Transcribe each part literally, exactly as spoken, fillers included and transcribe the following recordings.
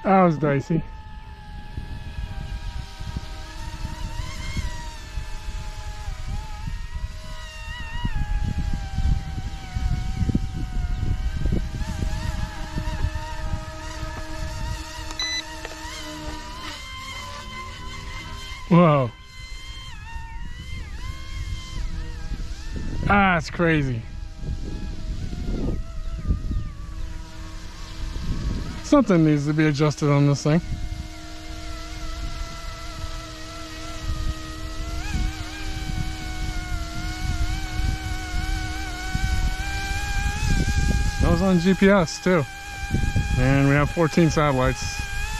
That was dicey. Whoa. Ah, it's crazy. Something needs to be adjusted on this thing. That was on G P S too. And we have fourteen satellites.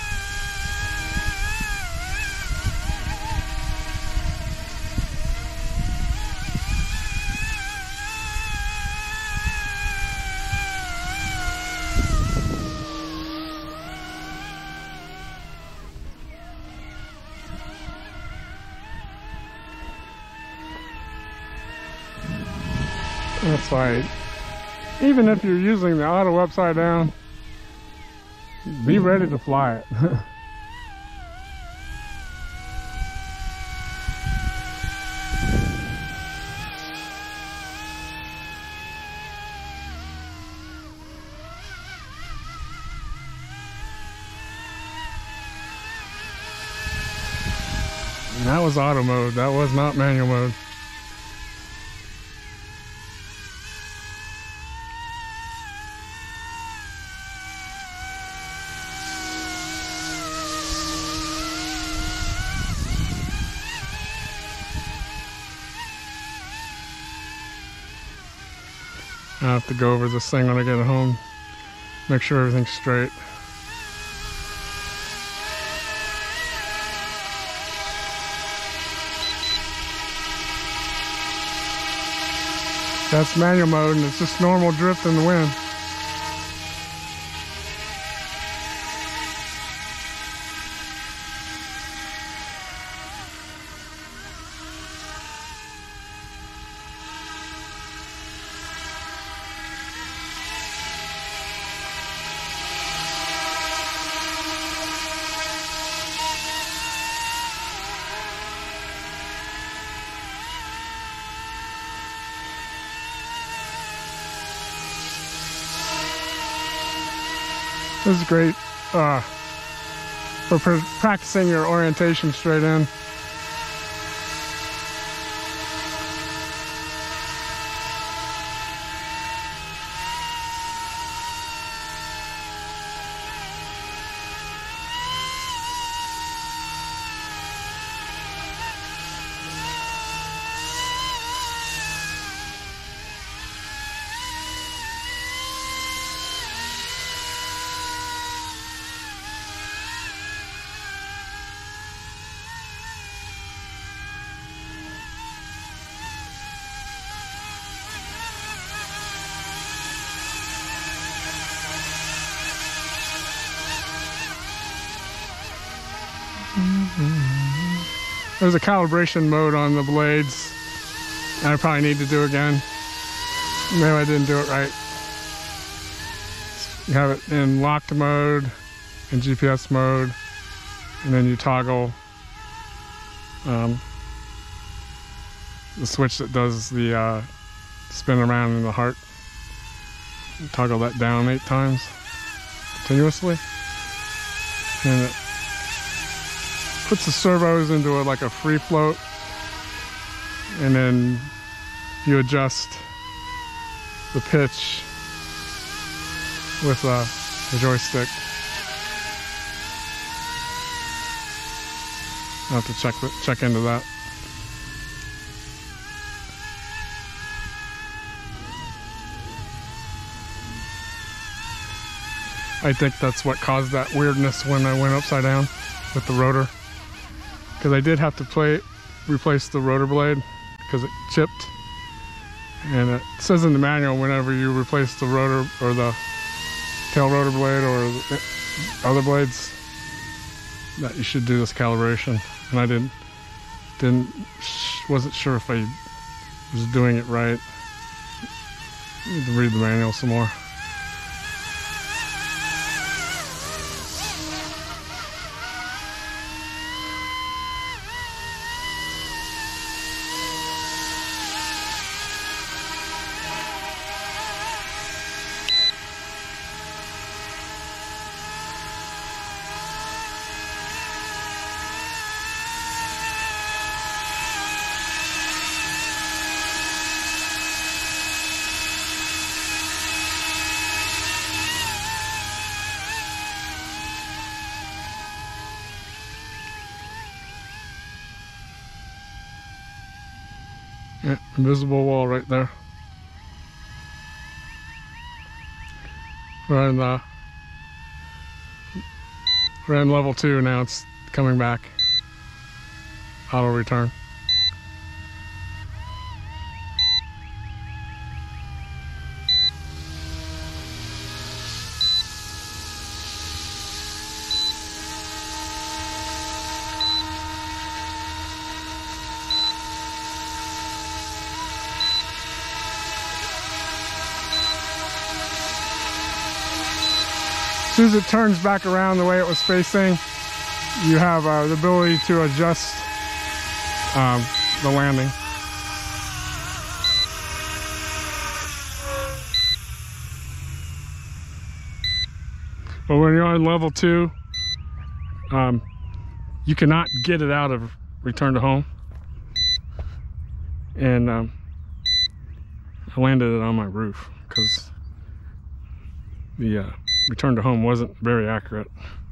That's why, even if you're using the auto upside down, be ready to fly it. And that was auto mode, that was not manual mode. I have to go over this thing when I get home, make sure everything's straight. That's manual mode, and it's just normal drift in the wind. This is great uh, for pr practicing your orientation straight in. There's a calibration mode on the blades, and I probably need to do again. Maybe I didn't do it right. You have it in locked mode, in G P S mode, and then you toggle um, the switch that does the uh, spin around in the heart. You toggle that down eight times continuously, and it puts the servos into a, like a free float, and then you adjust the pitch with uh, the joystick. I'll have to check check into that. I think that's what caused that weirdness when I went upside down with the rotor. Because I did have to play, replace the rotor blade because it chipped. And it says in the manual whenever you replace the rotor or the tail rotor blade or the other blades that you should do this calibration. And I didn't, didn't, wasn't sure if I was doing it right. I need to read the manual some more. Yeah, invisible wall right there. We're in the we're in level two now. It's coming back. Auto return. As soon as it turns back around the way it was facing, you have uh, the ability to adjust um, the landing. But when you're on level two, um, you cannot get it out of return to home. And um, I landed it on my roof because the uh, return to home wasn't very accurate.